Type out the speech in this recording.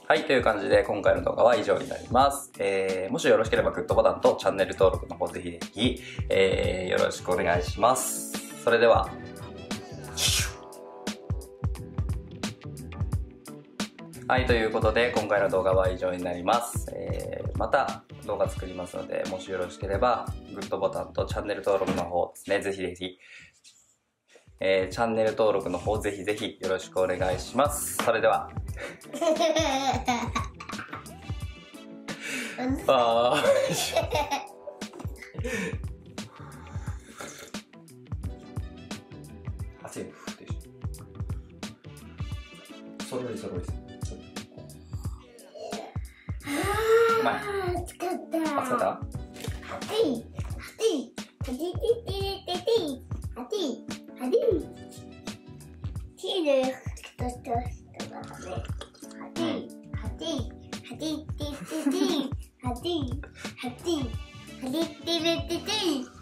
はい、という感じで今回の動画は以上になります。もしよろしければグッドボタンとチャンネル登録の方ぜひぜひ、よろしくお願いします。それでは、はい、ということで今回の動画は以上になります。また動画作りますので、もしよろしければグッドボタンとチャンネル登録の方ですね、ぜひぜひ、チャンネル登録の方ぜひぜひよろしくお願いします。それではあ汗にふってそれよりそれよりうまい。暑かった。暑かった。 は